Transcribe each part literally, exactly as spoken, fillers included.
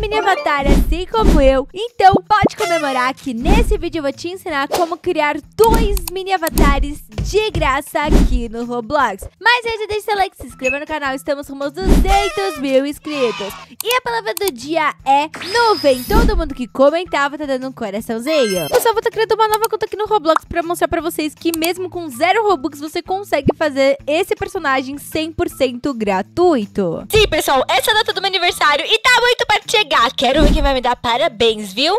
mini avatar assim como eu, então pode comemorar que nesse vídeo eu vou te ensinar como criar dois mini avatares de graça aqui no Roblox. Mas antes, deixa seu like, se inscreva no canal, estamos com os duzentos mil inscritos. E a palavra do dia é nuvem. Todo mundo que comentava tá dando um coraçãozinho. Pessoal, vou estar criando uma nova conta aqui no Roblox pra mostrar pra vocês que mesmo com zero Robux você consegue fazer esse personagem cem por cento gratuito. Sim, pessoal, essa é a data do meu aniversário e tá muito perto de chegar. Quero ver quem vai me dar parabéns, viu?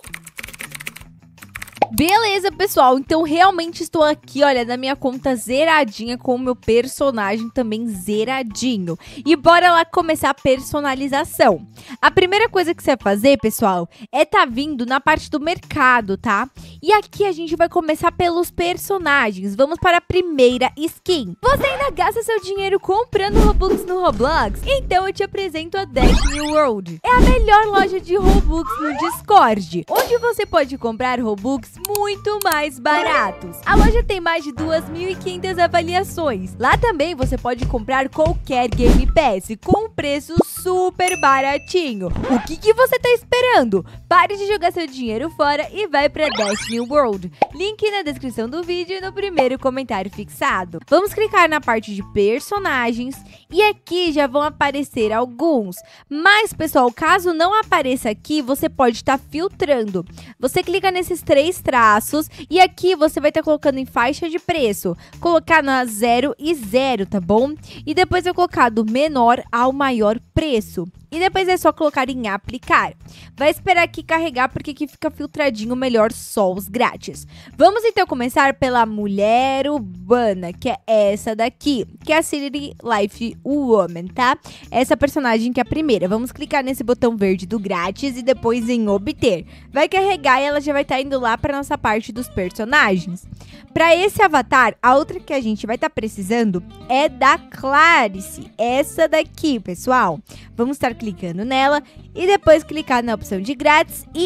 Beleza, pessoal, então realmente estou aqui, olha, na minha conta zeradinha com o meu personagem também zeradinho. E bora lá começar a personalização. A primeira coisa que você vai fazer, pessoal, é tá vindo na parte do mercado, tá? E aqui a gente vai começar pelos personagens. Vamos para a primeira skin. Você ainda gasta seu dinheiro comprando Robux no Roblox? Então eu te apresento a Destiny World. É a melhor loja de Robux no Discord, onde você pode comprar Robux muito mais baratos. A loja tem mais de duas mil e quinhentas avaliações. Lá também você pode comprar qualquer Game Pass com um preço super baratinho. O que que você tá esperando? Pare de jogar seu dinheiro fora e vai pra Destiny World. Link na descrição do vídeo e no primeiro comentário fixado. Vamos clicar na parte de personagens e aqui já vão aparecer alguns. Mas, pessoal, caso não apareça aqui, você pode estar filtrando. Você clica nesses três traços e aqui você vai estar colocando em faixa de preço. Colocar na zero e zero, tá bom? E depois eu colocar do menor ao maior preço. E depois é só colocar em aplicar. Vai esperar aqui carregar porque aqui fica filtradinho melhor só os grátis. Vamos então começar pela mulher urbana, que é essa daqui, que é a City Life Woman, tá? Essa personagem que é a primeira. Vamos clicar nesse botão verde do grátis e depois em obter. Vai carregar e ela já vai estar indo lá para nossa parte dos personagens. Para esse avatar, a outra que a gente vai estar precisando é da Clarice. Essa daqui, pessoal. Vamos estar clicando nela e depois clicar na opção de grátis e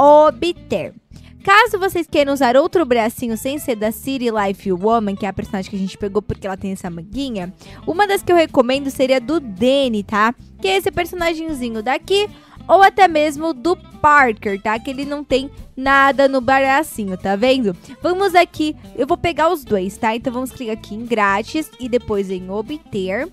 obter. Caso vocês queiram usar outro bracinho sem ser da City Life Woman, que é a personagem que a gente pegou porque ela tem essa manguinha, uma das que eu recomendo seria do Danny, tá? Que é esse personagemzinho daqui, ou até mesmo do Parker, tá? Que ele não tem nada no bracinho, tá vendo? Vamos aqui, eu vou pegar os dois, tá? Então vamos clicar aqui em grátis e depois em obter.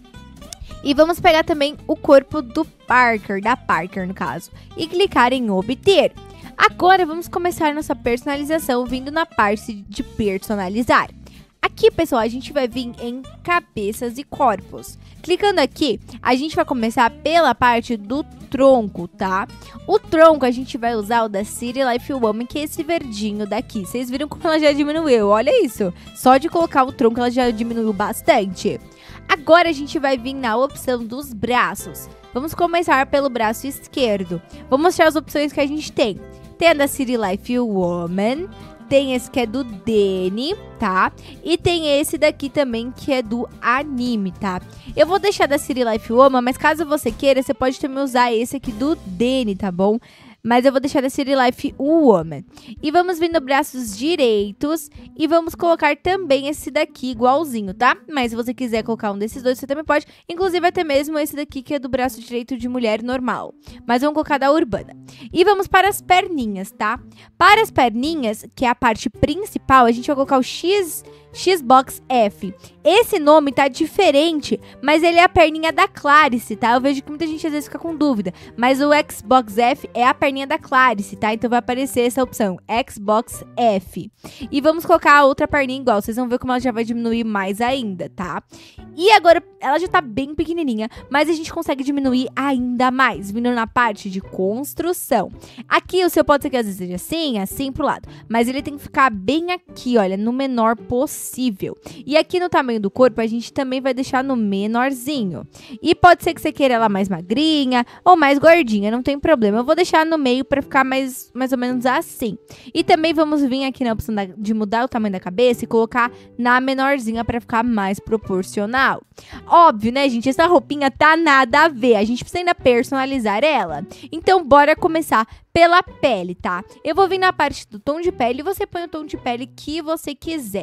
E vamos pegar também o corpo do Parker, da Parker no caso, e clicar em obter. Agora vamos começar nossa personalização vindo na parte de personalizar. Aqui, pessoal, a gente vai vir em cabeças e corpos. Clicando aqui, a gente vai começar pela parte do tronco, tá? O tronco a gente vai usar o da City Life Woman, que é esse verdinho daqui. Vocês viram como ela já diminuiu, olha isso. Só de colocar o tronco ela já diminuiu bastante. Agora a gente vai vir na opção dos braços. Vamos começar pelo braço esquerdo. Vou mostrar as opções que a gente tem. Tem a da City Life Woman, tem esse que é do Danny, tá? E tem esse daqui também que é do anime, tá? Eu vou deixar da City Life Woman, mas caso você queira, você pode também usar esse aqui do Danny, tá bom? Mas eu vou deixar da City Life Woman. E vamos vir no braços direitos e vamos colocar também esse daqui igualzinho, tá? Mas se você quiser colocar um desses dois, você também pode. Inclusive até mesmo esse daqui que é do braço direito de mulher normal. Mas vamos colocar da urbana. E vamos para as perninhas, tá? Para as perninhas, que é a parte principal, a gente vai colocar o X... Xbox F. Esse nome tá diferente, mas ele é a perninha da Clarice, tá? Eu vejo que muita gente às vezes fica com dúvida, mas o Xbox F é a perninha da Clarice, tá? Então vai aparecer essa opção, Xbox F. E vamos colocar a outra perninha igual, vocês vão ver como ela já vai diminuir mais ainda, tá? E agora, ela já tá bem pequenininha, mas a gente consegue diminuir ainda mais, vindo na parte de construção. Aqui o seu pode ser que às vezes seja assim, assim pro lado, mas ele tem que ficar bem aqui, olha, no menor possível. Possível. E aqui no tamanho do corpo a gente também vai deixar no menorzinho. E pode ser que você queira ela mais magrinha ou mais gordinha, não tem problema. Eu vou deixar no meio para ficar mais, mais ou menos assim. E também vamos vir aqui na opção da, de mudar o tamanho da cabeça e colocar na menorzinha para ficar mais proporcional. Óbvio, né, gente? Essa roupinha tá nada a ver. A gente precisa ainda personalizar ela. Então, bora começar pela pele, tá? Eu vou vir na parte do tom de pele e você põe o tom de pele que você quiser. Eu vou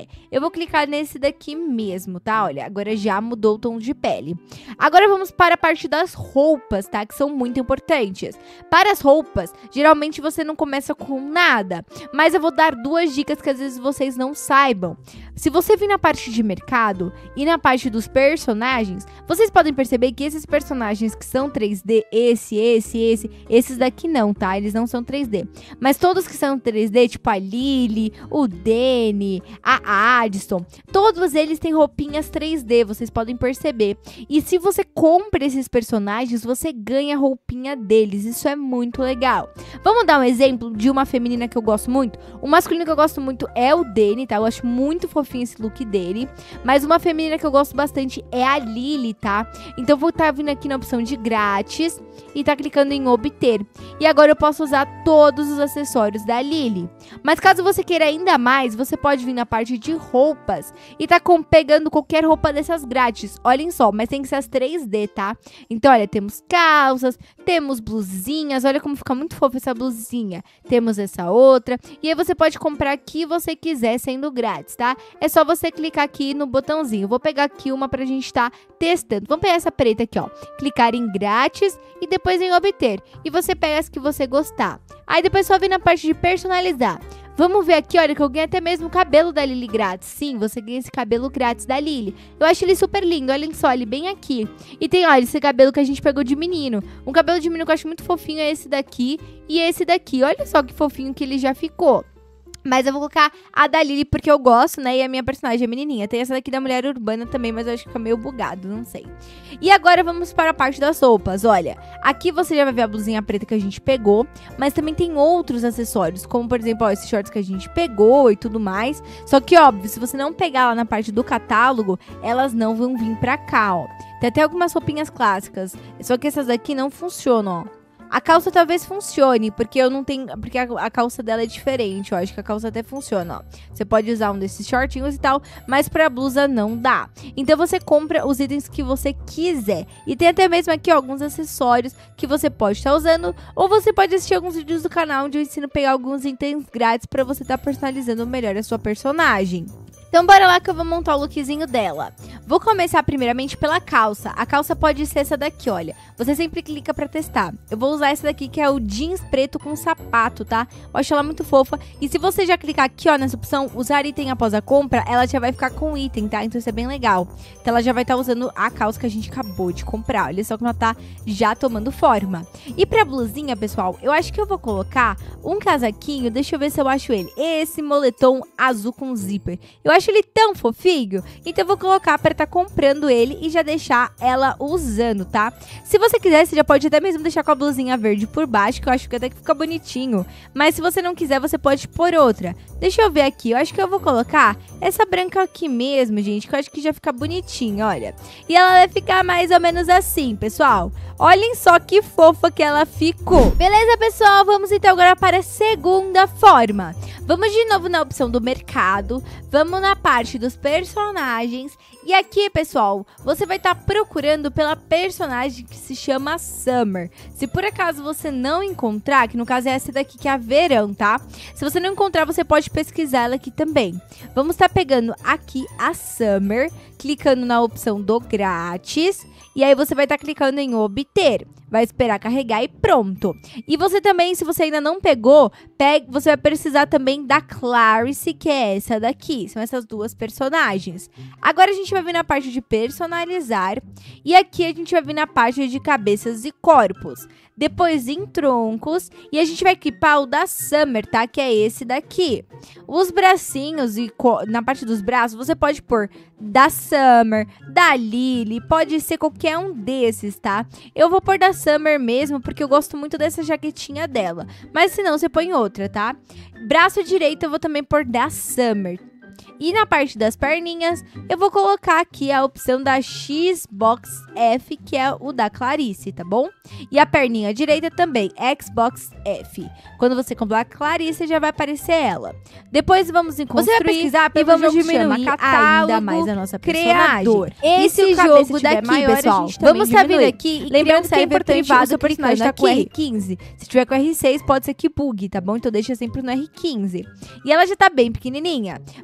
vou clicar nesse daqui mesmo, tá? Olha, agora já mudou o tom de pele. Agora vamos para a parte das roupas, tá? Que são muito importantes. Para as roupas, geralmente você não começa com nada, mas eu vou dar duas dicas que às vezes vocês não saibam. Se você vir na parte de mercado e na parte dos personagens, vocês podem perceber que esses personagens que são três D, esse, esse, esse, esses daqui não, tá? Eles não são três D. Mas todos que são três D, tipo a Lily, o Danny, a Addison, todos eles têm roupinhas três D, vocês podem perceber. E se você compra esses personagens, você ganha a roupinha deles. Isso é muito legal. Vamos dar um exemplo de uma feminina que eu gosto muito? O masculino que eu gosto muito é o Danny, tá? Eu acho muito fofinho esse look dele. Mas uma feminina que eu gosto bastante é a Lily, tá? Então eu vou estar vindo aqui na opção de grátis e tá clicando em obter. E agora eu posso usar todos os acessórios da Lily. Mas caso você queira ainda mais, você pode vir na parte de roupas e tá com, pegando qualquer roupa dessas grátis. Olhem só, mas tem que ser as três D, tá? Então, olha, temos calças, temos blusinhas. Olha como fica muito fofa essa blusinha. Temos essa outra. E aí você pode comprar o que você quiser sendo grátis, tá? É só você clicar aqui no botãozinho. Vou pegar aqui uma pra gente estar testando. Vamos pegar essa preta aqui, ó. Clicar em grátis e depois em obter. E você pega as que você gostar. Aí depois só vir na parte de personalizar. Vamos ver aqui, olha, que eu ganhei até mesmo o cabelo da Lily grátis. Sim, você ganha esse cabelo grátis da Lily. Eu acho ele super lindo, olhem só, ele bem aqui. E tem, olha, esse cabelo que a gente pegou de menino. Um cabelo de menino que eu acho muito fofinho é esse daqui e esse daqui. Olha só que fofinho que ele já ficou. Mas eu vou colocar a da Lily porque eu gosto, né? E a minha personagem é menininha. Tem essa daqui da Mulher Urbana também, mas eu acho que fica meio bugado, não sei. E agora vamos para a parte das roupas. Olha, aqui você já vai ver a blusinha preta que a gente pegou. Mas também tem outros acessórios, como por exemplo, ó, esses shorts que a gente pegou e tudo mais. Só que, óbvio, se você não pegar lá na parte do catálogo, elas não vão vir pra cá, ó. Tem até algumas roupinhas clássicas. Só que essas daqui não funcionam, ó. A calça talvez funcione, porque eu não tenho, porque a, a calça dela é diferente, eu acho que a calça até funciona, ó. Você pode usar um desses shortinhos e tal, mas pra blusa não dá. Então você compra os itens que você quiser. E tem até mesmo aqui, ó, alguns acessórios que você pode estar usando, ou você pode assistir alguns vídeos do canal onde eu ensino a pegar alguns itens grátis pra você estar personalizando melhor a sua personagem. Então bora lá que eu vou montar o lookzinho dela. Vou começar primeiramente pela calça. A calça pode ser essa daqui, olha. Você sempre clica pra testar. Eu vou usar essa daqui que é o jeans preto com sapato, tá? Eu acho ela muito fofa. E se você já clicar aqui, ó, nessa opção, usar item após a compra, ela já vai ficar com o item, tá? Então isso é bem legal. Então ela já vai estar usando a calça que a gente acabou de comprar. Olha só como ela tá já tomando forma. E pra blusinha, pessoal, eu acho que eu vou colocar um casaquinho. Deixa eu ver se eu acho ele. Esse moletom azul com zíper. Eu acho acho ele tão fofinho, então eu vou colocar para estar tá comprando ele e já deixar ela usando, tá? Se você quiser, você já pode até mesmo deixar com a blusinha verde por baixo, que eu acho que até que fica bonitinho. Mas se você não quiser, você pode pôr outra. Deixa eu ver aqui, eu acho que eu vou colocar essa branca aqui mesmo, gente, que eu acho que já fica bonitinho, olha. E ela vai ficar mais ou menos assim, pessoal. Olhem só que fofa que ela ficou. Beleza, pessoal? Vamos então agora para a segunda forma. Vamos de novo na opção do mercado, vamos na parte dos personagens e aqui, pessoal, você vai estar tá procurando pela personagem que se chama Summer. Se por acaso você não encontrar, que no caso é essa daqui que é a Verão, tá? Se você não encontrar, você pode pesquisar ela aqui também. Vamos estar tá pegando aqui a Summer, clicando na opção do grátis e aí você vai estar tá clicando em obter. Vai esperar carregar e pronto. E você também, se você ainda não pegou, pegue, você vai precisar também da Clarice, que é essa daqui. São essas duas personagens. Agora a gente vai vir na parte de personalizar. E aqui a gente vai vir na parte de cabeças e corpos. Depois em troncos. E a gente vai equipar o da Summer, tá? Que é esse daqui. Os bracinhos e na parte dos braços, você pode pôr da Summer, da Lily. Pode ser qualquer um desses, tá? Eu vou pôr da Summer mesmo, porque eu gosto muito dessa jaquetinha dela. Mas se não, você põe outra, tá? Braço direito eu vou também pôr da Summer. E na parte das perninhas, eu vou colocar aqui a opção da Xbox F, que é o da Clarice, tá bom? E a perninha direita também, Xbox F. Quando você comprar a Clarice, já vai aparecer ela. Depois vamos em construir, você vai pesquisar e vamos diminuir ainda mais a nossa personagem. Esse e jogo daqui, maior, pessoal, vamos estar vindo aqui e lembrando que é importante o seu personagem tá com R quinze. Se tiver com R seis, pode ser que bugue, tá bom? Então deixa sempre no R quinze. E ela já tá bem pequenininha. Mas agora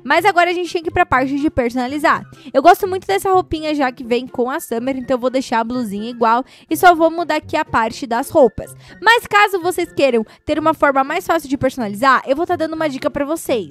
agora a gente tem que ir pra parte de personalizar. Eu gosto muito dessa roupinha já que vem com a Summer, então eu vou deixar a blusinha igual e só vou mudar aqui a parte das roupas. Mas caso vocês queiram ter uma forma mais fácil de personalizar, eu vou estar dando uma dica pra vocês.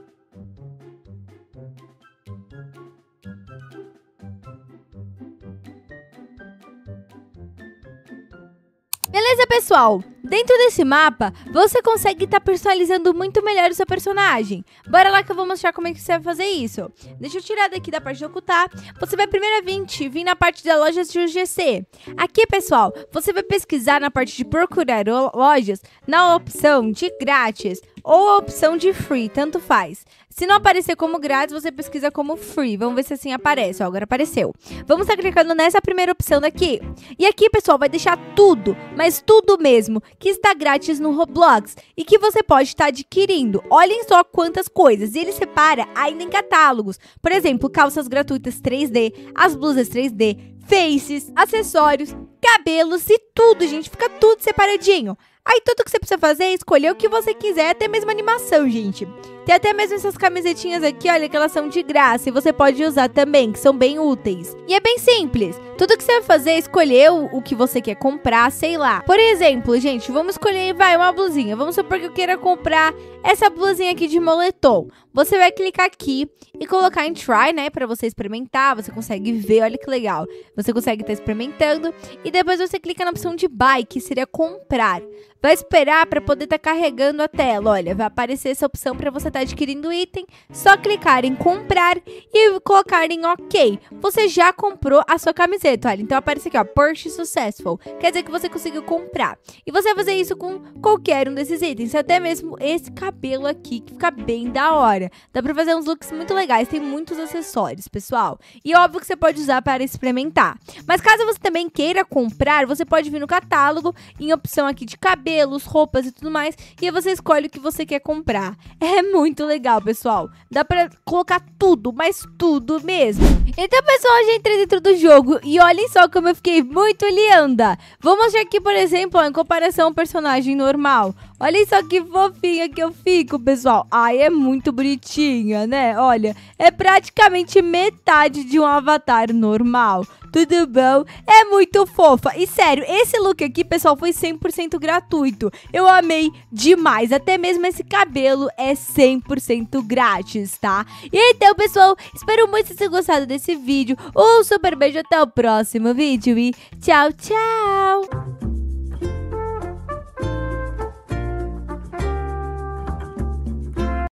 Beleza, pessoal? Dentro desse mapa, você consegue estar personalizando muito melhor o seu personagem. Bora lá que eu vou mostrar como é que você vai fazer isso. Deixa eu tirar daqui da parte de ocultar. Você vai primeiro vir, vir na parte da lojas de U G C. Aqui, pessoal, você vai pesquisar na parte de procurar lojas, na opção de grátis ou a opção de free, tanto faz. Se não aparecer como grátis, você pesquisa como free. Vamos ver se assim aparece. Ó, agora apareceu. Vamos estar clicando nessa primeira opção daqui. E aqui, pessoal, vai deixar tudo, mas tudo mesmo, que está grátis no Roblox e que você pode estar adquirindo. Olhem só quantas coisas. E ele separa ainda em catálogos. Por exemplo, calças gratuitas três D, as blusas três D, faces, acessórios, cabelos e tudo, gente. Fica tudo separadinho. Aí tudo que você precisa fazer é escolher o que você quiser, até mesmo animação, gente. Tem até mesmo essas camisetinhas aqui, olha, que elas são de graça e você pode usar também, que são bem úteis. E é bem simples. Tudo que você vai fazer é escolher o, o que você quer comprar, sei lá. Por exemplo, gente, vamos escolher, vai, uma blusinha. Vamos supor que eu queira comprar essa blusinha aqui de moletom. Você vai clicar aqui e colocar em try, né, pra você experimentar. Você consegue ver, olha que legal. Você consegue estar experimentando. E depois você clica na opção de buy, que seria comprar. Vai esperar para poder estar carregando a tela. Olha, vai aparecer essa opção para você estar adquirindo item. Só clicar em comprar e colocar em OK. Você já comprou a sua camiseta, olha. Então aparece aqui, ó, Purchase Successful. Quer dizer que você conseguiu comprar. E você vai fazer isso com qualquer um desses itens. Até mesmo esse cabelo aqui, que fica bem da hora. Dá para fazer uns looks muito legais. Tem muitos acessórios, pessoal. E óbvio que você pode usar para experimentar. Mas caso você também queira comprar, você pode vir no catálogo, em opção aqui de cabelo, roupas e tudo mais, e aí você escolhe o que você quer comprar. É muito legal, pessoal. Dá pra colocar tudo, mas tudo mesmo. Então, pessoal, já entrei dentro do jogo e olhem só como eu fiquei muito linda. Vou mostrar aqui, por exemplo, ó, em comparação ao personagem normal. Olhem só que fofinha que eu fico, pessoal. Ai, é muito bonitinha, né? Olha, é praticamente metade de um avatar normal. Tudo bom? É muito fofa. E sério, esse look aqui, pessoal, foi cem por cento gratuito. Eu amei demais. Até mesmo esse cabelo é cem por cento grátis, tá? E então, pessoal, espero muito que vocês tenham gostado desse vídeo. Um super beijo, até o próximo vídeo e tchau, tchau!